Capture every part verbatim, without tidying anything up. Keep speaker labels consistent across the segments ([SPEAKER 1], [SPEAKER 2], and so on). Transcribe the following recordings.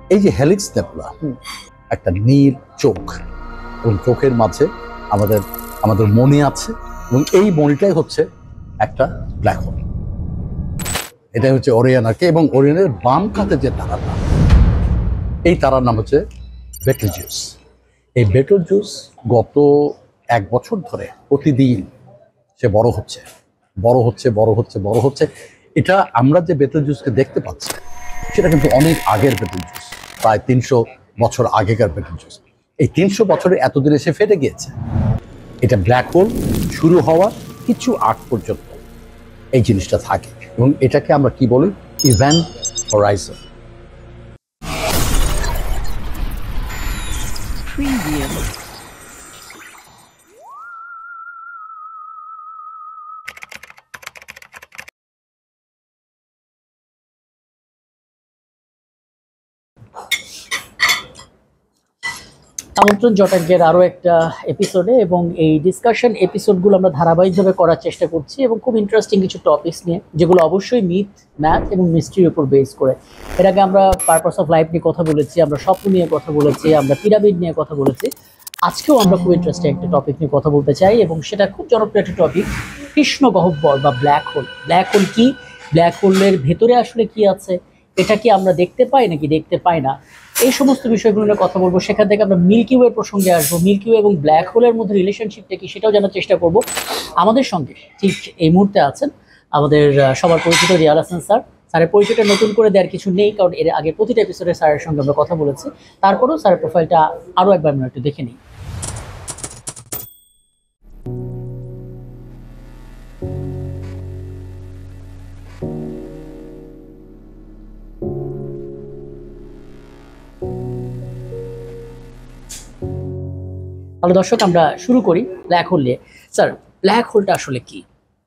[SPEAKER 1] এই যে helix nebula একটা নীল চোখ, এবং চোখের মাঝে আমাদের আমাদের মণি আছে, এবং এই মণিটাই হচ্ছে একটা ব্ল্যাক হোল। এটাই হচ্ছে ওরিয়ানাকে, এবং ওরিয়ানের বাম কাতে যে তারাটা, এই তারার নাম হচ্ছে বেটেলজিউস। এই বেটেলজিউস গত এক বছর ধরে প্রতিদিন সে বড় হচ্ছে বড় হচ্ছে বড় হচ্ছে বড় হচ্ছে। এটা আমরা যে বেটেলজিউসকে দেখতে পাচ্ছি সেটা কিন্তু অনেক আগের বেটেলজিউস, প্রায় তিনশো বছর আগেকার বেটেলজিউস। এই তিনশো বছরে এতদিনে সে ফেটে গিয়েছে। এটা ব্ল্যাক হোল শুরু হওয়ার কিছু আগ পর্যন্ত এই জিনিসটা থাকে, এবং এটাকে আমরা কি বলি, ইভেন্ট হরাইজন।
[SPEAKER 2] আমন্ত্রণ জটাজ্ঞের আরও একটা এপিসোডে, এবং এই ডিসকাশন এপিসোডগুলো আমরা ধারাবাহিকভাবে করার চেষ্টা করছি, এবং খুব ইন্টারেস্টিং কিছু টপিকস নিয়ে, যেগুলো অবশ্যই মিথ, ম্যাথ এবং মিস্ট্রির উপর বেস করে। এর আগে আমরা পারপাস অফ লাইফ নিয়ে কথা বলেছি, আমরা স্বপ্ন নিয়ে কথা বলেছি, আমরা পিরামিড নিয়ে কথা বলেছি। আজকেও আমরা খুব ইন্টারেস্টিং একটা টপিক নিয়ে কথা বলতে চাই, এবং সেটা খুব জনপ্রিয় একটা টপিক, কৃষ্ণ গহ্বর বা ব্ল্যাক হোল। ব্ল্যাক হোল কি, ব্ল্যাক হোলের ভেতরে আসলে কি আছে, এটা কি আমরা দেখতে পাই নাকি দেখতে পাই না, এই সমস্ত বিষয়গুলো নিয়ে কথা বলবো। সেখান থেকে আমরা মিল্কি ওয়ে প্রসঙ্গে আসবো, মিল্কি ওয়ে এবং ব্ল্যাক হোলের মধ্যে রিলেশনশিপটা কি সেটাও জানার চেষ্টা করব। আমাদের সঙ্গে ঠিক এই মুহূর্তে আছেন আমাদের সবার পরিচিত রিয়াল হাসান স্যার। স্যারের পরিচয়টা নতুন করে দেওয়ার কিছু নেই, কারণ এর আগে প্রতিটা এপিসোডে স্যারের সঙ্গে আমরা কথা বলেছি। তারপরেও স্যারের প্রোফাইলটা আরও একবার আমরা একটু দেখে নিই। হ্যালো দর্শক, আমরা শুরু করি ব্ল্যাক হোল নিয়ে। স্যার, ব্ল্যাক হোলটা আসলে কি?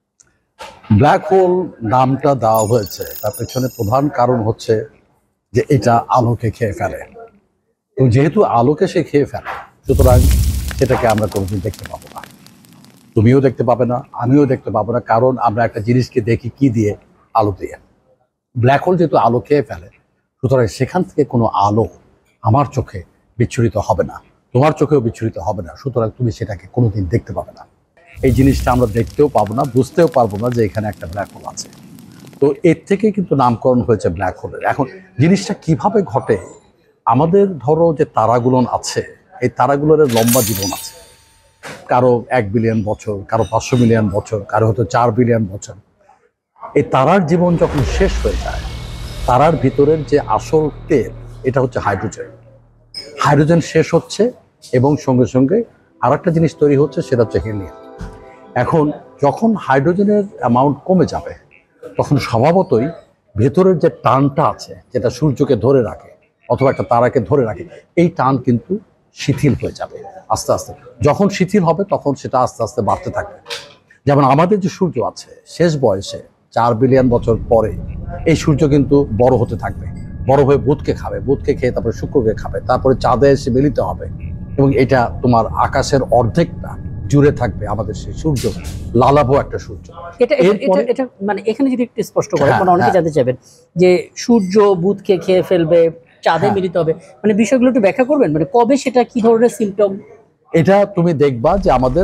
[SPEAKER 1] ব্ল্যাক হোল নামটা দেওয়া হয়েছে তার পেছনে প্রধান কারণ হচ্ছে যে এটা আলোকে খেয়ে ফেলে, এবং যেহেতু আলোকে সে খেয়ে ফেলে, সুতরাং সেটাকে আমরা কোনোদিন দেখতে পাবো না। তুমিও দেখতে পাবে না, আমিও দেখতে পাবো না, কারণ আমরা একটা জিনিসকে দেখি কি দিয়ে, আলো দিয়ে। ব্ল্যাক হোল যেহেতু আলো খেয়ে ফেলে, সুতরাং সেখান থেকে কোনো আলো আমার চোখে বিচ্ছুরিত হবে না, তোমার চোখেও বিচ্ছুরিত হবে না, সুতরাং তুমি সেটাকে কোনোদিন দেখতে পাবে না। এই জিনিসটা আমরা দেখতেও পাবো না, বুঝতেও পারবো না যে এখানে একটা ব্ল্যাক হোল আছে। তো এর থেকে কিন্তু নামকরণ হয়েছে ব্ল্যাক হোলের। এখন জিনিসটা কিভাবে ঘটে, আমাদের ধরো যে তারাগুলো আছে, এই তারাগুলোর লম্বা জীবন আছে, কারো এক বিলিয়ন বছর, কারো পাঁচশো মিলিয়ন বছর, কারো হয়তো চার বিলিয়ন বছর। এই তারার জীবন যখন শেষ হয়ে যায়, তারার ভিতরের যে আসল তেল, এটা হচ্ছে হাইড্রোজেন। হাইড্রোজেন শেষ হচ্ছে, এবং সঙ্গে সঙ্গে আর একটা জিনিস তৈরি হচ্ছে, সেটা হচ্ছে হিলিয়াম। এখন যখন হাইড্রোজেনের অ্যামাউন্ট কমে যাবে, তখন স্বভাবতই ভেতরের যে টানটা আছে, যেটা সূর্যকে ধরে রাখে অথবা একটা তারাকে ধরে রাখে, এই টান কিন্তু শিথিল হয়ে যাবে আস্তে আস্তে। যখন শিথিল হবে তখন সেটা আস্তে আস্তে বাড়তে থাকবে। যেমন আমাদের যে সূর্য আছে, শেষ বয়সে চার বিলিয়ন বছর পরে এই সূর্য কিন্তু বড় হতে থাকবে, বড় হয়ে বুধকে খাবে, বুধকে খেয়ে তারপরে শুক্রকে খাবে, তারপরে চাঁদে এসে মিলিত হবে, এবং এটা তোমার আকাশের অর্ধেকটা জুড়ে থাকবে আমাদের সেই সূর্য, লালাভো একটা সূর্য।
[SPEAKER 2] এটা এটা এটা মানে এখানে যদি একটু স্পষ্ট করে, মানে অনেকে জানতে চাইবেন যে সূর্য বুধকে খেয়ে ফেলবে, চাঁদে মিলিত হবে, মানে বিষয়গুলো একটু ব্যাখ্যা করবেন, মানে কবে সেটা কি ধরনের সিমটম?
[SPEAKER 1] এটা তুমি দেখবা যে আমাদের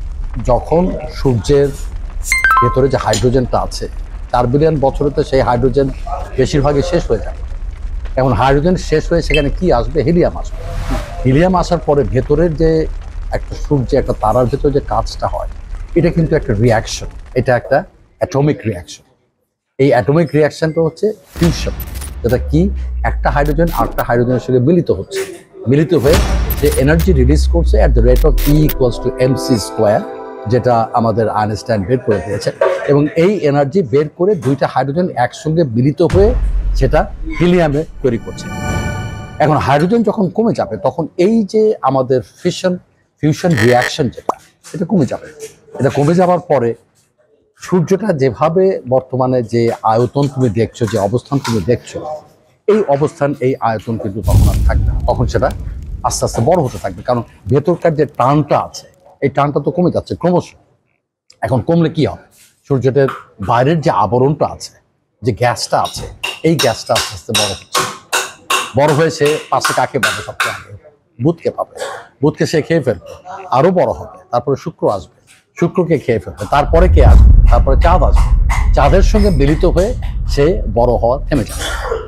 [SPEAKER 1] যখন সূর্যের ভেতরে যে হাইড্রোজেনটা আছে, চার বিলিয়ন বছরেতে সেই হাইড্রোজেন বেশিরভাগই শেষ হয়ে যাবে। এখন হাইড্রোজেন শেষ হয়ে সেখানে কি আসবে, হিলিয়াম আসবে। হিলিয়াম আসার পরে ভেতরের যে একটা সূর্যে একটা তারার ভেতরে যে কাজটা হয়, এটা কিন্তু একটা রিয়াকশন, এটা একটা অ্যাটমিক রিয়াকশন। এই অ্যাটমিক রিয়াকশনটা হচ্ছে ফিউশন, যেটা কি একটা হাইড্রোজেন আরেকটা হাইড্রোজেনের সঙ্গে মিলিত হচ্ছে, মিলিত হয়ে যে এনার্জি রিলিজ করছে at the rate of E equals to M C square, যেটা আমাদের আইনস্টাইন বের করে দিয়েছে। এবং এই এনার্জি বের করে দুইটা হাইড্রোজেন একসঙ্গে মিলিত হয়ে সেটা হিলিয়ামে তৈরি করছে। এখন হাইড্রোজেন যখন কমে যাবে, তখন এই যে আমাদের ফিশন ফিউশন রিয়াকশন যেটা, এটা কমে যাবে। এটা কমে যাওয়ার পরে সূর্যটা যেভাবে বর্তমানে যে আয়তন তুমি দেখছো, যে অবস্থান তুমি দেখছো, এই অবস্থান এই আয়তন কিন্তু তখন আর থাকবে না, তখন সেটা আস্তে আস্তে বড় হতে থাকবে। কারণ ভেতরকার যে টানটা আছে, এই টানটা তো কমে যাচ্ছে ক্রমশ। এখন কমলে কি হবে, সূর্যটার বাইরের যে আবরণটা আছে, যে গ্যাসটা আছে, এই গ্যাসটা আস্তে আস্তে বড় হচ্ছে, বড় হয়ে সে পাশে কাকে পাবে সবচেয়ে আগে? বুধকে পাবে। বুধকে সে খেয়ে ফেলবে, আরো বড় হবে, তারপরে শুক্র আসবে, শুক্রকে খেয়ে ফেলবে, তারপরে কে আসবে? তারপরে চাঁদ আসবে, চাঁদের সঙ্গে মিলিত হয়ে সে বড় হওয়া থেমে যাবে।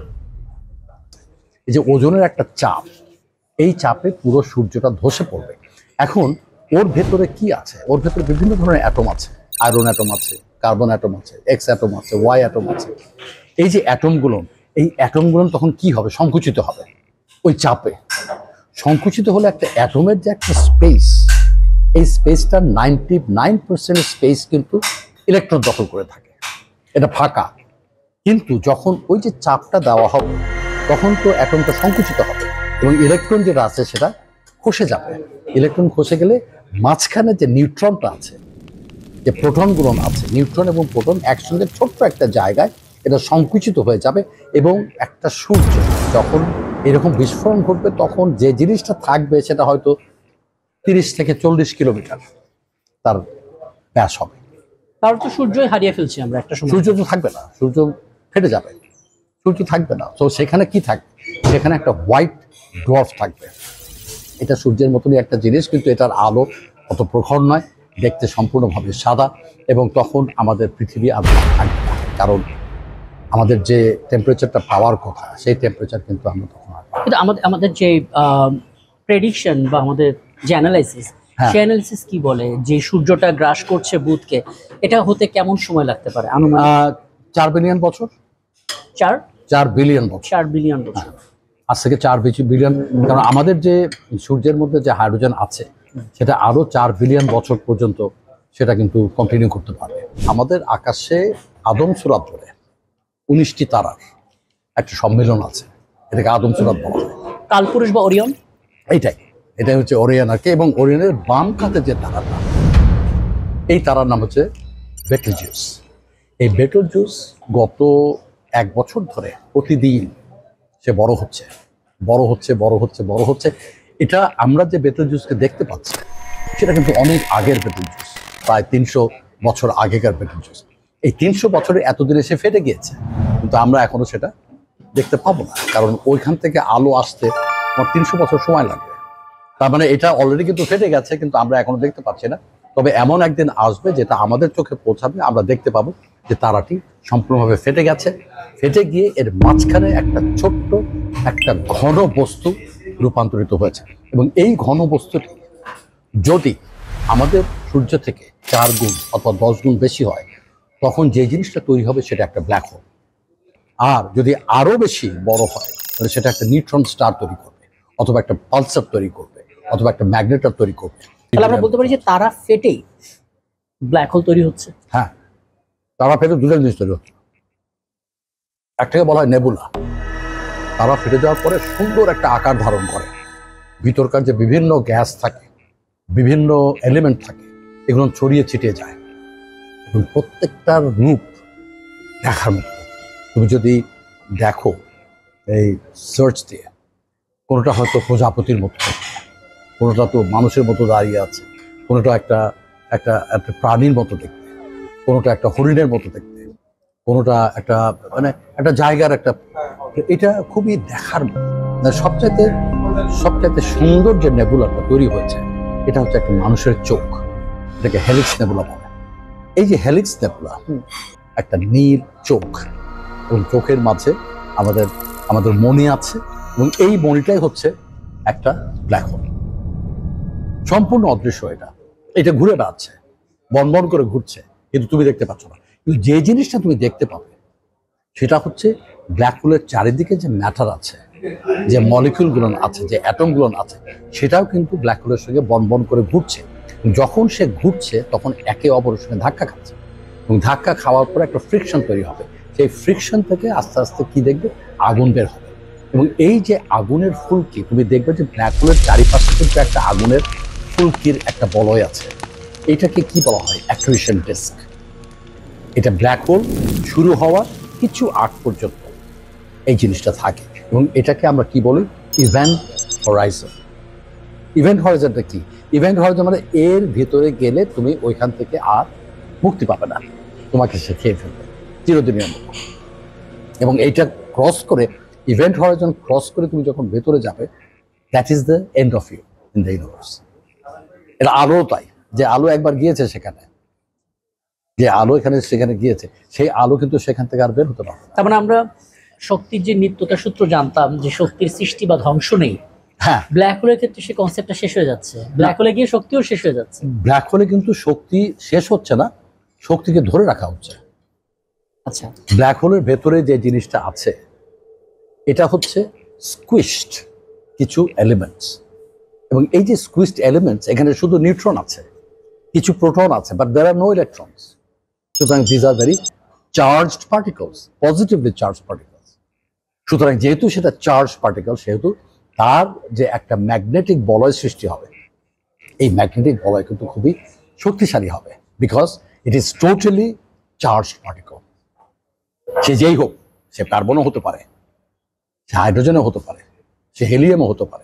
[SPEAKER 1] এই যে ওজনের একটা চাপ, এই চাপে পুরো সূর্যটা ধসে পড়বে। এখন ওর ভেতরে কি আছে? ওর ভেতরে বিভিন্ন ধরনের অ্যাটম আছে, আয়রন অ্যাটম আছে, কার্বন অ্যাটম আছে, এক্স অ্যাটম আছে, ওয়াই অ্যাটম আছে। এই যে অ্যাটমগুলো, এই অ্যাটমগুলো তখন কি হবে? সংকুচিত হবে ওই চাপে। সংকুচিত হলে একটা অ্যাটমের যে একটা স্পেস, এই স্পেসটা নাইনটি নাইন পার্সেন্ট স্পেস কিন্তু ইলেকট্রন দখল করে থাকে, এটা ফাঁকা। কিন্তু যখন ওই যে চাপটা দেওয়া হবে তখন তো অ্যাটমটা সংকুচিত হবে এবং ইলেকট্রন যেটা আছে সেটা খসে যাবে। ইলেকট্রন খসে গেলে মাঝখানে যে নিউট্রনটা আছে, যে প্রোটনগুলো আছে, নিউট্রন এবং প্রোটন একসঙ্গে ছোট্ট একটা জায়গায় এটা সংকুচিত হয়ে যাবে এবং একটা সূর্য যখন এরকম বিস্ফোরণ ঘটবে তখন যে জিনিসটা থাকবে সেটা হয়তো তিরিশ থেকে চল্লিশ কিলোমিটার তার ব্যাস হবে।
[SPEAKER 2] তাহলে তো সূর্যই হারিয়ে ফেলছি আমরা একটা সময়।
[SPEAKER 1] সূর্য তো থাকবে না, সূর্য ফেটে যাবে, সূর্য থাকবে না। তো সেখানে কি থাকবে? সেখানে একটা হোয়াইট ডোয়ার্ফ থাকবে। এটা সূর্যের মতনই একটা জিনিস, কিন্তু এটার আলো অত প্রখর নয়, দেখতে সম্পূর্ণভাবে সাদা। এবং তখন আমাদের পৃথিবী আর থাকবে না, কারণ আমাদের যে টেম্পারেচারটা পাওয়ার কথা সেই টেম্পারেচার কিন্তু আমরা তখন আর পাবো না।
[SPEAKER 2] কিন্তু আমাদের আমাদের যে প্রেডিকশন বা আমাদের যে অ্যানালাইসিস,
[SPEAKER 1] হ্যাঁ।
[SPEAKER 2] সেই অ্যানালাইসিস কি বলে যে সূর্যটা গ্রাস করছে বুধকে, এটা হতে কেমন সময় লাগতে পারে আনুমানিক?
[SPEAKER 1] আহ, চার বিলিয়ন বছর,
[SPEAKER 2] চার
[SPEAKER 1] চার বিলিয়ন বছর,
[SPEAKER 2] চার বিলিয়ন বছর।
[SPEAKER 1] আজ থেকে চার বিলিয়ন। কারণ আমাদের যে সূর্যের মধ্যে যে হাইড্রোজেন আছে সেটা আরো চার বিলিয়ন বছর পর্যন্ত সেটা কিন্তু কন্টিনিউ করতে পারবে। আমাদের আকাশে আদম সুরাত বলে উনিশটি তারার একটা সম্মেলন আছে, এটাকে আদম সুরাত বলা হয়।
[SPEAKER 2] কালপুরুষ বা ওরিয়ন,
[SPEAKER 1] এইটাই এটাই হচ্ছে ওরিয়ন আর কি। এবং ওরিয়নের বাম কাতে যে তারাটা, এই তারার নাম হচ্ছে বেটেলজিউস। এই বেটেলজিউস গত এক বছর ধরে প্রতিদিন সে বড় হচ্ছে বড় হচ্ছে বড় হচ্ছে বড় হচ্ছে। এটা আমরা যে বেটেলজিউসকে দেখতে পাচ্ছি সেটা কিন্তু অনেক আগের বেটেলজিউস, প্রায় তিনশো বছর আগেকার বেটেলজিউস। এই তিনশো বছরে এতদিনে সে ফেটে গিয়েছে, কিন্তু আমরা এখনো সেটা দেখতে পাবো না, কারণ ওইখান থেকে আলো আসতে আমার তিনশো বছর সময় লাগবে। তার মানে এটা অলরেডি কিন্তু ফেটে গেছে, কিন্তু আমরা এখনো দেখতে পাচ্ছি না। তবে এমন একদিন আসবে যেটা আমাদের চোখে পৌঁছাবে, আমরা দেখতে পাবো যে তারাটি সম্পূর্ণভাবে ফেটে গেছে, ফেটে গিয়ে এর মাঝখানে একটা ছোট্ট একটা ঘন বস্তু রূপান্তরিত হয়েছে। এবং এই ঘন বস্তুটি যদি আমাদের সূর্য থেকে চার গুণ অথবা দশ গুণ বেশি হয়, তখন যে জিনিসটা তৈরি হবে সেটা একটা ব্ল্যাক হোল। আর যদি আরো বেশি বড় হয় তাহলে সেটা একটা নিউট্রন স্টার তৈরি করবে, অথবা একটা পালসার তৈরি করবে, অথবা একটা ম্যাগনেটর তৈরি করবে।
[SPEAKER 2] তাহলে আমরা বলতে পারি যে তারা ফেটেই ব্ল্যাক হোল তৈরি হচ্ছে।
[SPEAKER 1] হ্যাঁ, তারা ফেটে দুটো জিনিস তৈরি হচ্ছে। একটাকে বলা হয় নেবুলা। তারা ফেটে যাওয়ার পরে সুন্দর একটা আকার ধারণ করে, ভিতরকার যে বিভিন্ন গ্যাস থাকে, বিভিন্ন এলিমেন্ট থাকে, এগুলো ছড়িয়ে ছিটিয়ে যায় এবং প্রত্যেকটার রূপ দেখার মতো। তুমি যদি দেখো এই সার্চ দিয়ে, কোনোটা হয়তো প্রজাপতির মতো, কোনোটা তো মানুষের মতো দাঁড়িয়ে আছে, কোনোটা একটা একটা একটা প্রাণীর মতো দেখতে, কোনোটা একটা হরিণের মতো দেখতে, কোনোটা একটা মানে একটা জায়গার একটা, এটা খুবই দেখার মতো। সবচাইতে সবচাইতে সুন্দর যে নেবুলাটা তৈরি হয়েছে এটা হচ্ছে একটা মানুষের চোখ, এটাকে হেলিক্স নেবুলা বলে। এই যে হেলিক্স নেবুলা, একটা নীল চোখ, এবং চোখের মাঝে আমাদের আমাদের মণি আছে, এবং এই মণিটাই হচ্ছে একটা ব্ল্যাক হোল। সম্পূর্ণ অদৃশ্য, এটা এটা ঘুরে বেড়াচ্ছে, বনবন করে ঘুরছে, কিন্তু তুমি দেখতে পাচ্ছ না। কিন্তু যে জিনিসটা তুমি দেখতে পাবে সেটা হচ্ছে ব্ল্যাক হোলের চারিদিকে যে ম্যাটার আছে, যে মলিকিউলগুলো আছে, যে অ্যাটমগুলো আছে, সেটাও কিন্তু ব্ল্যাক হোলের সঙ্গে বনবন করে ঘুরছে। যখন সে ঘুরছে তখন একে অপরের সঙ্গে ধাক্কা খাচ্ছে, এবং ধাক্কা খাওয়ার পর একটা ফ্রিকশন তৈরি হবে। সেই ফ্রিকশন থেকে আস্তে আস্তে কি দেখবে, আগুন বের হবে। এবং এই যে আগুনের ফুলকি, তুমি দেখবে যে ব্ল্যাক হোলের চারিপাশে কিন্তু একটা আগুনের ফুলকির একটা বলয় আছে। এটাকে কি বলা হয়? Accretion disc. এটা ব্ল্যাক হোল শুরু হওয়ার কিছু আগ পর্যন্ত এই জিনিসটা থাকে, এবং এটাকে আমরা কি বলি? Event Horizon. ইভেন্ট হরাইজনটা কি? ইভেন্ট হরাইজন মানে এর ভিতরে গেলে তুমি ওইখান থেকে আর মুক্তি পাবে না, তোমাকে সে খেয়ে ফেলবে চিরদিনের মতো। এবং এইটা ক্রস করে ইভেন্ট হরাইজন ক্রস করে তুমি যখন ভেতরে যাবে, that is the end of you in the universe. এটা আলো তাই, যে আলো একবার গিয়েছে সেখানে, যে আলো এখানে সেখানে গিয়েছে, সেই আলো কিন্তু সেখান থেকে আর বের হতে পারবে না।
[SPEAKER 2] তার মানে আমরা শক্তির যে নিত্যতা সূত্র জানতাম যে শক্তির সৃষ্টি বা ধ্বংস নেই,
[SPEAKER 1] হ্যাঁ,
[SPEAKER 2] ব্ল্যাক হোলের ক্ষেত্রে সেই কনসেপ্টটা শেষ হয়ে যাচ্ছে, ব্ল্যাক হোলে গিয়ে শক্তিও শেষ হয়ে যাচ্ছে।
[SPEAKER 1] ব্ল্যাক হোলে কিন্তু শক্তি শেষ হচ্ছে না, শক্তিকে ধরে রাখা হচ্ছে।
[SPEAKER 2] আচ্ছা,
[SPEAKER 1] ব্ল্যাক হোলের ভেতরে যে জিনিসটা আছে এটা হচ্ছে স্কুইশড কিছু এলিমেন্টস, এবং এই যে স্কুইশড এলিমেন্টস, এখানে শুধু নিউট্রন আছে, কিছু প্রোটন আছে, but there are no electrons. সুতরাং these are very charged particles, positively charged particles. সুতরাং যেহেতু সেটা চার্জ পার্টিকেল, সেহেতু তার যে একটা ম্যাগনেটিক বলয় সৃষ্টি হবে, এই ম্যাগনেটিক বলয় কিন্তু খুবই শক্তিশালী হবে, because it is totally charged particle. সে যেই হোক, সে কার্বনও হতে পারে, সে হাইড্রোজেনও হতে পারে, সে হেলিয়ামও হতে পারে,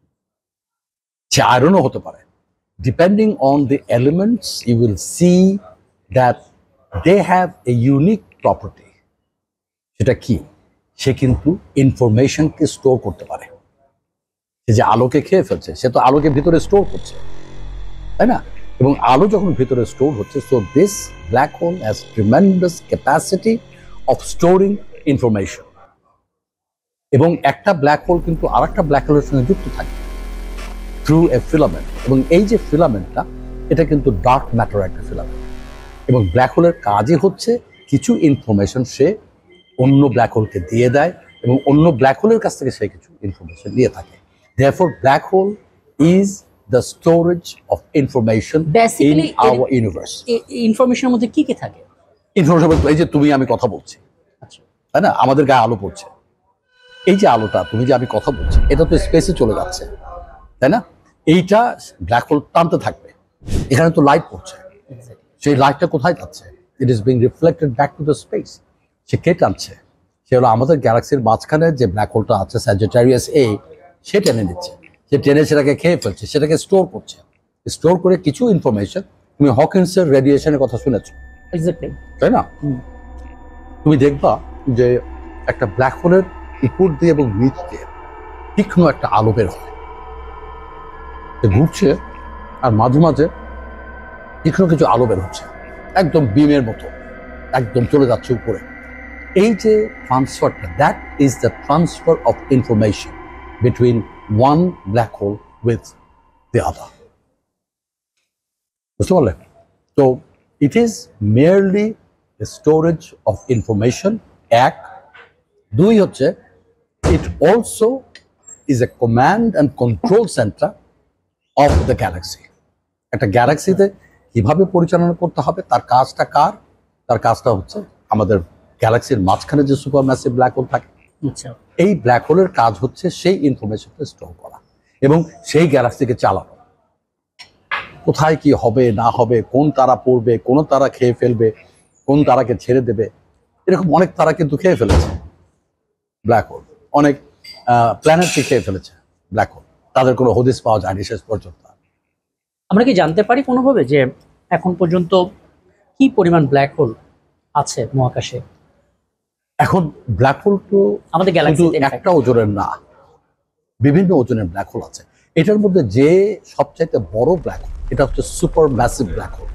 [SPEAKER 1] সে আয়রনও হতে পারে। Depending on the elements, you will see that they have a unique property. সেটা কি? সে কিন্তু ইনফরমেশনকে স্টোর করতে পারে। সে যে আলোকে খেয়ে ফেলছে, সে তো আলোকে ভিতরে স্টোর করছে, তাই না? এবং আলো যখন ভিতরে স্টোর হচ্ছে, so this black hole has tremendous capacity of storing information. এবং একটা ব্ল্যাক হোল কিন্তু আর একটা ব্ল্যাক হোলের সঙ্গে যুক্ত থাকে থ্রু এ ফিলামেন্ট, এবং এই যে ফিলামেন্টটা, এটা কিন্তু ডার্ক ম্যাটার একটা ফিলামেন্ট। এবং ব্ল্যাক হোলের কাজই হচ্ছে কিছু ইনফরমেশন সে অন্য ব্ল্যাক হোলকে দিয়ে দেয়, এবং অন্য ব্ল্যাক হোলের কাছ থেকে সে কিছু ইনফরমেশন নিয়ে থাকে। Therefore, black hole is the storage of information
[SPEAKER 2] Basically,
[SPEAKER 1] in our universe.
[SPEAKER 2] ইনফরমেশনের মধ্যে কি কি থাকে?
[SPEAKER 1] ইনফরমেশন বলতে এই যে তুমি আমি কথা বলছি,
[SPEAKER 2] আচ্ছা,
[SPEAKER 1] তাই না? আমাদের গায়ে আলো পড়ছে, এই যে আলোটা, তুমি যে আমি কথা বলছি, এটা তো স্পেসে চলে যাচ্ছে, তাই না? এইটা ব্ল্যাক হোল টানতে থাকবে। এখানে তো লাইট পড়ছে, সেই লাইটটা কোথায় যাচ্ছে? It is being reflected back to the space. সে কে টানছে? সে হলো আমাদের গ্যালাক্সির মাঝখানে যে ব্ল্যাক হোলটা আছে, স্যাজিটারিয়াস এ, সে টেনে নিচ্ছে, সে টেনে সেটাকে খেয়ে ফেলছে, সেটাকে স্টোর করছে। স্টোর করে কিছু ইনফরমেশন, তুমি হকিন্সের রেডিয়েশনের কথা শুনেছো,
[SPEAKER 2] এক্স্যাক্টলি,
[SPEAKER 1] তাই না? তুমি দেখবা যে একটা ব্ল্যাক হোলের উপর দিয়ে এবং নিচ দিয়ে তীক্ষ্ণ একটা আলো বের হয়, ঘুরছে, আর মাঝে মাঝে তীক্ষ্ণ কিছু আলো বের হচ্ছে, একদম বিমের মতো, একদম চলে যাচ্ছে উপরে। এই যে ট্রান্সফারটা, that is the transfer of information between one black hole with the other. বুঝতে পারলে? So it is merely a storage of information. এক, দুই হচ্ছে it also is a command and control center of the galaxy. একটা গ্যালাক্সিতে কিভাবে পরিচালনা করতে হবে, তার কাজটা কার? তার কাজটা হচ্ছে আমাদের গ্যালাক্সির মাঝখানে যে সুপার ম্যাসিভ ব্ল্যাক হোল থাকে,
[SPEAKER 2] আচ্ছা,
[SPEAKER 1] এই ব্ল্যাক হোলের কাজ হচ্ছে সেই ইনফরমেশনকে স্টোর করা এবং সেই গ্যালাক্সিকে চালানো। কোথায় কি হবে না হবে, কোন তারা পড়বে, কোন তারা খেয়ে ফেলবে, কোন তারাকে ছেড়ে দেবে, এরকম অনেক তারা কিন্তু খেয়ে ফেলেছে ব্ল্যাক হোল, অনেক প্ল্যানেটকে খেয়ে ফেলেছে ব্ল্যাক হোল, তাদের কোনো হদিস পাওয়া যায়নি শেষ পর্যন্ত।
[SPEAKER 2] আমরা কি জানতে পারি কোনোভাবে যে এখন পর্যন্ত কি পরিমাণ ব্ল্যাক হোল আছে মহাকাশে?
[SPEAKER 1] এখন ব্ল্যাক হোল তো
[SPEAKER 2] আমাদের গ্যালাক্সিতে
[SPEAKER 1] একটা ওজনের না, বিভিন্ন ওজনের ব্ল্যাক হোল আছে। এটার মধ্যে যে সবচাইতে বড় ব্ল্যাক হোল, এটা হচ্ছে super massive black hole.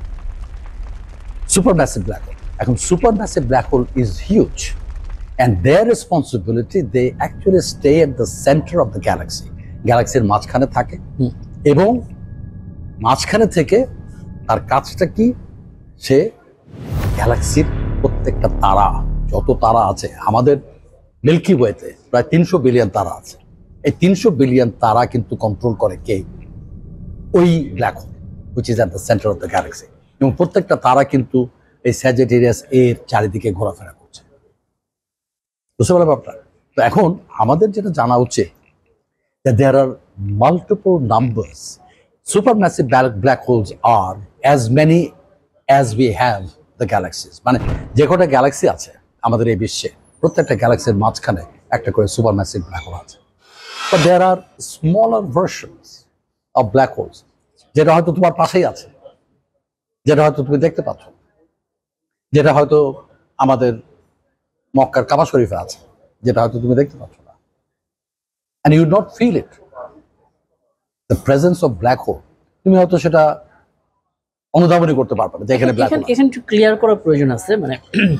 [SPEAKER 1] Super massive black hole, এখন super massive black hole is huge, and their responsibility, they actually stay at the centre of the galaxy. গ্যালাক্সির মাঝখানে থাকে, এবং মাঝখানে থেকে তার কাজটা কি? সে গ্যালাক্সির প্রত্যেকটা তারা, যত তারা আছে আমাদের মিল্কি ওয়েতে, প্রায় তিনশো বিলিয়ন তারা আছে, এই তিনশো বিলিয়ন তারা কিন্তু কন্ট্রোল করে কে? ওই black hole, which is at the centre of the galaxy. এবং প্রত্যেকটা তারা কিন্তু এই স্যাজিটেরিয়াস এর চারিদিকে ঘোরাফেরা করছে। বুঝতে পারলাম আপনার? তো এখন আমাদের যেটা জানা উচিত, that there are multiple numbers. Supermassive black holes are as many as we have the galaxies. মানে যে কটা গ্যালাক্সি আছে আমাদের এই বিশ্বে, প্রত্যেকটা গ্যালাক্সির মাঝখানে একটা করে সুপারম্যাসিভ ব্ল্যাক হোল আছে। But there are smaller versions of black holes, যেটা হয়তো তোমার পাশেই আছে, যেটা হয়তো তুমি দেখতে পাচ্ছ, যেটা হয়তো আমাদের মক্কার কাবা শরীফে আছে, যেটা হয়তো তুমি দেখতে পাচ্ছ না। and you not feel it, the presence of black hole. তুমি হয়তো সেটা অনুধাবনই করতে পারবে না যে এখানে ব্ল্যাক হোল।
[SPEAKER 2] এখানে একটু ক্লিয়ার করার প্রয়োজন আছে, মানে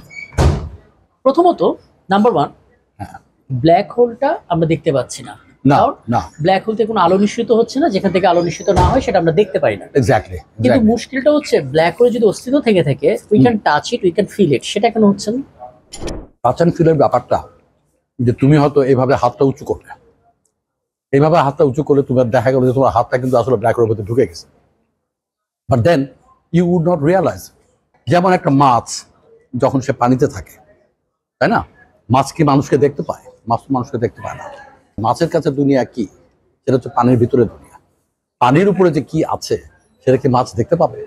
[SPEAKER 2] প্রথমত নাম্বার ওয়ান, ব্ল্যাক হোলটা আমরা দেখতে পাচ্ছি না।
[SPEAKER 1] না না,
[SPEAKER 2] ব্ল্যাক হোল থেকে কোনো আলো নিঃসৃত হচ্ছে না, যেখান থেকে আলো নিঃসৃত না হয় সেটা আমরা দেখতে পাই না।
[SPEAKER 1] এক্স্যাক্টলি।
[SPEAKER 2] কিন্তু মুশকিলটা হচ্ছে ব্ল্যাক হোলে যদি অস্তিত্ব থেকে থাকে, we can touch it, we can feel it, সেটা কেন হচ্ছে না?
[SPEAKER 1] টাচ অ্যান্ড ফিলের ব্যাপারটা যে তুমি হয়তো এইভাবে হাতটা উঁচু করলে, এইভাবে হাতটা উঁচু করলে তোমার দেখা গেল যে তোমার হাতটা কিন্তু আসলে ব্ল্যাক হোলের মধ্যে ঢুকে গেছে, but then you would not realise. যেমন একটা মাছ যখন সে পানিতে থাকে, তাই না, মাছ কি মানুষকে দেখতে পায়? মাছ তো মানুষকে দেখতে পায় না। মাছের কাছে দুনিয়া কি? সেটা হচ্ছে পানির ভিতরে দুনিয়া। পানির উপরে যে কি আছে সেটা কি মাছ দেখতে পাবে?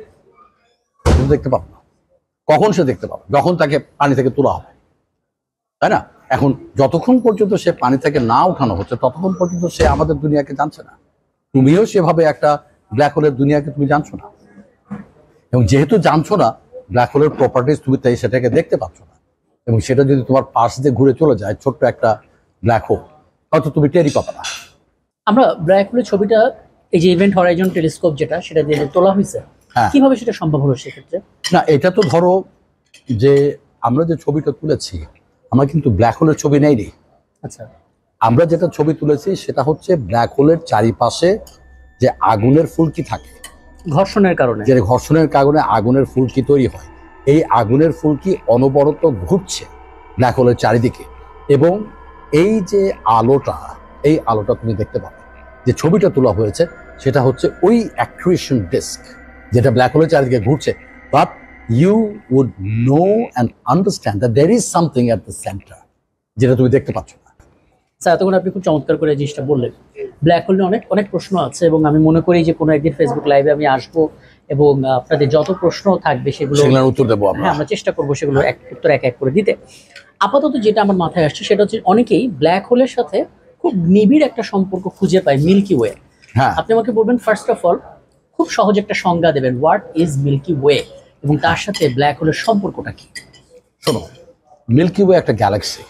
[SPEAKER 1] দেখতে পাবে না। কখন সে দেখতে পাবে? যখন তাকে পানি থেকে তোলা হবে, তাই না? এখন যতক্ষণ পর্যন্ত সে পানি থেকে না উঠানো হচ্ছে ততক্ষণ পর্যন্ত সে আমাদের দুনিয়াকে জানছে না। তুমিও সেভাবে একটা ব্ল্যাক হোলের দুনিয়াকে তুমি জানছো না, এবং যেহেতু জানছো না ব্ল্যাক হোলের প্রপার্টিজ, তুমি তাই সেটাকে দেখতে পাচ্ছ না। এবং সেটা যদি তোমার পাশ দিয়ে ঘুরে চলে যায়, ছোট্ট একটা ব্ল্যাক হোল, হয়তো তুমি টেরই পাবে না।
[SPEAKER 2] আমরা ব্ল্যাক হোলের ছবিটা এই যে ইভেন্ট হরাইজন টেলিস্কোপ যেটা, সেটা দিয়ে তোলা হয়েছে,
[SPEAKER 1] হ্যাঁ।
[SPEAKER 2] কিভাবে সেটা সম্ভব হলো সেক্ষেত্রে?
[SPEAKER 1] না, এটা তো ধরো যে আমরা যে ছবিটা তুলেছি, আমরা কিন্তু ব্ল্যাক হোলের ছবি নেইনি।
[SPEAKER 2] আচ্ছা,
[SPEAKER 1] আমরা যেটা ছবি তুলেছি সেটা হচ্ছে ব্ল্যাক হোলের চারিপাশে যে আগুনের ফুলকি থাকে,
[SPEAKER 2] ঘর্ষণের কারণে,
[SPEAKER 1] যে ঘর্ষণের কারণে আগুনের ফুলকি তৈরি হয়। এই আগুনের ফুলকি অনবরত ঘুরছে ব্ল্যাক হোলের চারিদিকে, এবং এই যে আলোটা, এই আলোটা তুমি দেখতে পাবে। যে ছবিটা তোলা হয়েছে সেটা হচ্ছে ওই অ্যাক্রিশন ডিস্ক যেটা ব্ল্যাক হোলের চারিদিকে ঘুরছে, but you would know and understand that there is something at the centre, যেটা তুমি দেখতে পাচ্ছ না।
[SPEAKER 2] স্যার এতক্ষণ আপনি খুব চমৎকার করে জিনিসটা বললেন। ব্ল্যাক হোল নিয়ে অনেক অনেক প্রশ্ন আছে, এবং আমি মনে করি যে কোনো একদিন ফেসবুক লাইভে আমি আসবো এবং আপনাদের যত প্রশ্ন থাকবে সেগুলো
[SPEAKER 1] সেগুলোর উত্তর দেবো আমরা।
[SPEAKER 2] হ্যাঁ, আমরা চেষ্টা করবো সেগুলো এক উত্তর এক এক করে দিতে। আপাতত যেটা আমার মাথায় আসছে সেটা হচ্ছে অনেকেই ব্ল্যাক হোলের সাথে খুব নিবিড় একটা সম্পর্ক খুঁজে পায় মিল্কি ওয়ে।
[SPEAKER 1] হ্যাঁ,
[SPEAKER 2] আপনি আমাকে বলবেন ফার্স্ট অফ অল, খুব সহজ একটা সংজ্ঞা দেবেন, হোয়াট ইজ মিল্কি ওয়ে, এবং তার সাথে ব্ল্যাক হোলের সম্পর্কটা কি?
[SPEAKER 1] শোনো, মিল্কি ওয়ে একটা গ্যালাক্সি।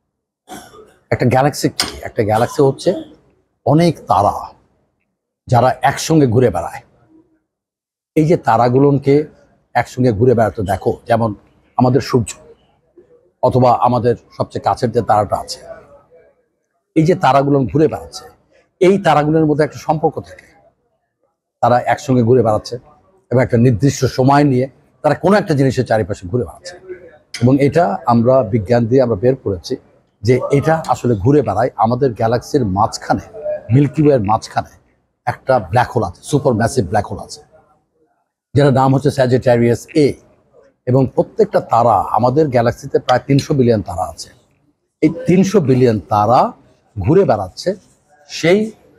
[SPEAKER 1] একটা গ্যালাক্সি কি? একটা গ্যালাক্সি হচ্ছে অনেক তারা যারা একসঙ্গে ঘুরে বেড়ায়। এই যে তারাগুলোকে একসঙ্গে ঘুরে বেড়াতে দেখো, যেমন আমাদের সূর্য অথবা আমাদের সবচেয়ে কাছের যে তারাটা আছে, এই যে তারাগুলো ঘুরে বেড়াচ্ছে, এই তারাগুলোর মধ্যে একটা সম্পর্ক থাকে। তারা একসঙ্গে ঘুরে বেড়াচ্ছে এবং একটা নির্দিষ্ট সময় নিয়ে তারা কোনো একটা জিনিসের চারিপাশে ঘুরে বেড়াচ্ছে, এবং এটা আমরা বিজ্ঞান দিয়ে আমরা বের করেছি যে এটা আসলে ঘুরে বেড়ায় আমাদের গ্যালাক্সির মাঝখানে, মিল্কি ওয়ের মাঝখানে একটা ব্ল্যাক হোল আছে, সুপার ম্যাসিভ ব্ল্যাক হোল আছে, যেটার নাম হচ্ছে স্যাজিটারিয়াস এ। এবং প্রত্যেকটা তারা, আমাদের গ্যালাক্সিতে প্রায় তিনশো বিলিয়ন তারা আছে। এই তিনশো বিলিয়ন তারা ঘুরে বেড়াচ্ছে সেই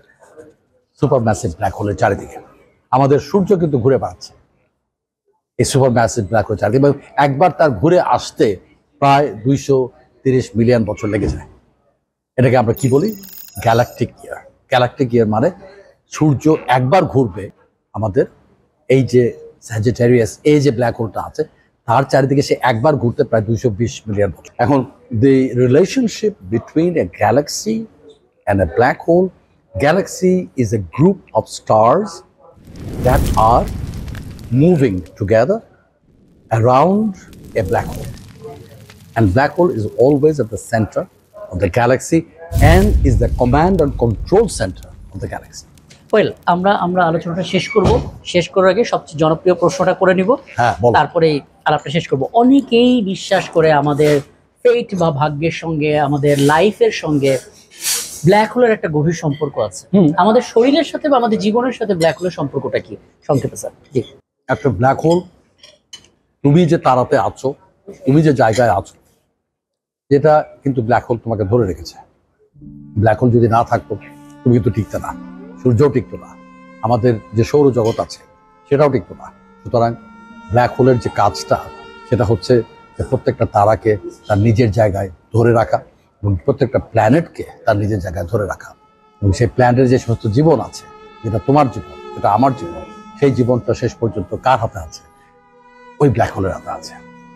[SPEAKER 1] সুপার ম্যাসিভ ব্ল্যাক হোলের চারিদিকে। আমাদের সূর্য কিন্তু ঘুরে বেড়াচ্ছে এই সুপার ম্যাসিভ ব্ল্যাক হোলের চারিদিকে, এবং একবার তার ঘুরে আসতে প্রায় দুইশো তিরিশ মিলিয়ন বছর লেগে যায়। এটাকে আমরা কি বলি? গ্যালাকটিক ইয়ার। গ্যালাকটিক ইয়ার মানে সূর্য একবার ঘুরবে আমাদের এই যে স্যাজিটারিয়াস এ যে ব্ল্যাক হোলটা আছে তার চারিদিকে সে একবার ঘুরতে প্রায় দুইশো বিশ মিলিয়ন বছর। এখন the relationship between a galaxy and a black hole, galaxy is a group of stars that are moving together around a black hole, and black hole is always at the center of the galaxy and is the command and control center of the galaxy.
[SPEAKER 2] Well, আমরা আমরা আলোচনাটা শেষ করব। শেষ করার আগে সবচেয়ে জনপ্রিয় প্রশ্নটা করে নিব,
[SPEAKER 1] হ্যাঁ, বলো।
[SPEAKER 2] তারপরে আলাপটা শেষ করব। অনেকেই বিশ্বাস করে আমাদের ফেট বা ভাগ্যের সঙ্গে, আমাদের লাইফের সঙ্গে ব্ল্যাক হোলের একটা গভীর সম্পর্ক আছে। আমাদের শরীরের সাথে বা আমাদের জীবনের সাথে ব্ল্যাক হোলের সম্পর্কটা কি, সংক্ষেপে স্যার? জি।
[SPEAKER 1] একটা ব্ল্যাক হোল, তুমি যে তারাতে আছো, তুমি যে জায়গায় আছো, যেটা কিন্তু ব্ল্যাক হোল তোমাকে ধরে রেখেছে। ব্ল্যাক হোল যদি না থাকতো তুমি কিন্তু টিকতে না, সূর্যও টিকতো না, আমাদের যে সৌরজগৎ আছে সেটাও টিকতো না। সুতরাং ব্ল্যাক হোলের যে কাজটা সেটা হচ্ছে যে প্রত্যেকটা তারাকে তার নিজের জায়গায় ধরে রাখা এবং প্রত্যেকটা প্ল্যানেটকে তার নিজের জায়গায় ধরে রাখা, এবং সেই প্ল্যানেটের যে সমস্ত জীবন আছে, যেটা তোমার জীবন, যেটা আমার জীবন, সেই জীবনটা শেষ পর্যন্ত কার হাতে আছে? ওই ব্ল্যাক হোলের হাতে আছে।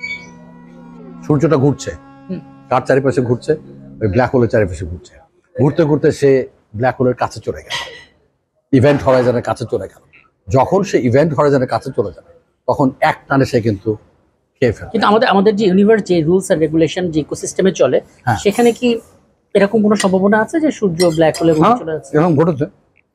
[SPEAKER 1] সূর্যটা ঘুরছে, কার চারিপাশে ঘুরছে? ওই ব্ল্যাক হোলের চারিপাশে ঘুরছে। ঘুরতে ঘুরতে সে ব্ল্যাক হোলের কাছে চলে গেল, ইভেন্ট হরাইজনের কাছে চলে গেল। যখন সে ইভেন্ট হরাইজনের কাছে চলে যাবে তখন এক টানে সে কিন্তু খেয়ে ফেলবে।
[SPEAKER 2] কিন্তু আমাদের আমাদের যে ইউনিভার্স যে রুলস এন্ড রেগুলেশন যে ইকোসিস্টেমে চলে,
[SPEAKER 1] হ্যাঁ।
[SPEAKER 2] সেখানে কি এরকম কোনো সম্ভাবনা আছে যে সূর্য ব্ল্যাক হোলে
[SPEAKER 1] হ্যাঁ,
[SPEAKER 2] চলে যাচ্ছে?
[SPEAKER 1] এরকম ঘটেছে,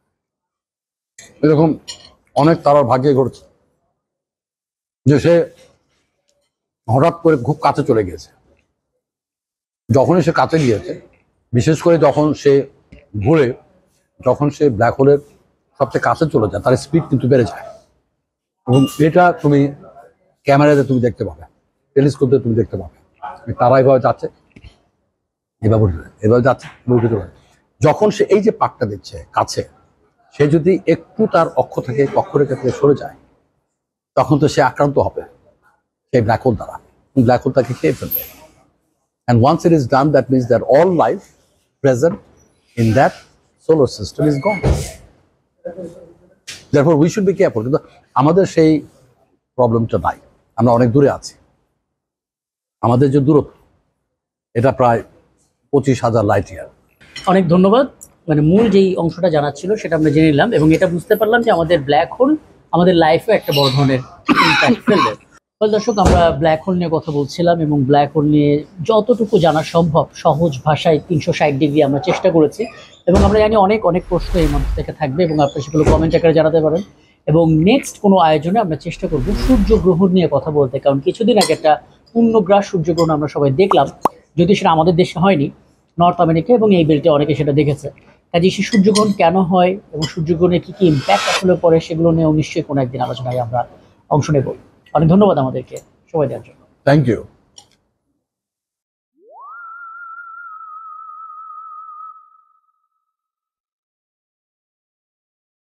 [SPEAKER 1] এরকম অনেক তারার ভাগ্যে ঘটেছে যে সে হঠাৎ করে খুব কাছে চলে গিয়েছে। যখনই সে কাছে গিয়েছে, বিশেষ করে যখন সে ঘুরে, যখন সে ব্ল্যাক হোলের সবচেয়ে কাছে চলে যায়, তার স্পিড কিন্তু বেড়ে যায়। এবং এটা তুমি ক্যামেরাতে তুমি দেখতে পাবে, টেলিস্কোপে তুমি দেখতে পাবে। তারা এভাবে যাচ্ছে, এভাবে উঠে যায়, এভাবে যাচ্ছে, এভাবে উঠে চলে যায়। যখন সে এই যে পাকটা দিচ্ছে কাছে, সে যদি একটু তার অক্ষ থেকে কক্ষরেখা থেকে সরে যায়, তখন তো সে আক্রান্ত হবে সেই ব্ল্যাক হোল দ্বারা, ব্ল্যাক হোল তাকে খেয়ে ফেলবে। And once it is done, that means that all life present in that solar system is gone. Therefore, we should be careful. কিন্তু আমাদের সেই প্রবলেমটা নাই, আমরা অনেক দূরে আছি। আমাদের যে দূরত্ব, এটা প্রায় পঁচিশ হাজার লাইট ইয়ার।
[SPEAKER 2] অনেক ধন্যবাদ। মানে মূল যেই অংশটা জানার ছিল সেটা আমরা জেনে নিলাম, এবং এটা বুঝতে পারলাম যে আমাদের ব্ল্যাক হোল আমাদের লাইফে একটা বড় ধরনের ইম্প্যাক্ট ফেলবে। দর্শক, আমরা ব্ল্যাক হোল নিয়ে কথা বলছিলাম এবং ব্ল্যাক হোল নিয়ে যতটুকু জানা সম্ভব সহজ ভাষায় তিনশো ষাট ডিগ্রি আমরা চেষ্টা করেছি, এবং আমরা জানি অনেক অনেক প্রশ্ন এই মধ্যে থেকে থাকবে এবং আপনারা সেগুলো কমেন্ট আকারে জানাতে পারেন। এবং নেক্সট কোনো আয়োজনে আমরা চেষ্টা করব সূর্যগ্রহণ নিয়ে কথা বলতে, কারণ কিছুদিন আগে একটা পূর্ণগ্রাস সূর্যগ্রহণ আমরা সবাই দেখলাম, যদিও সেটা আমাদের দেশে হয়নি, নর্থ আমেরিকা এবং এই বেল্টে অনেকে সেটা দেখেছে। কাজে সেই সূর্যগ্রহণ কেন হয় এবং সূর্যগ্রহণের কী কী ইম্প্যাক্ট আসলে পড়ে সেগুলো নিয়েও নিশ্চয়ই কোনো একদিন আলোচনায় আমরা অংশ নেব। অনেক ধন্যবাদ আমাদেরকে সময় দেওয়ার জন্য।
[SPEAKER 1] Thank you.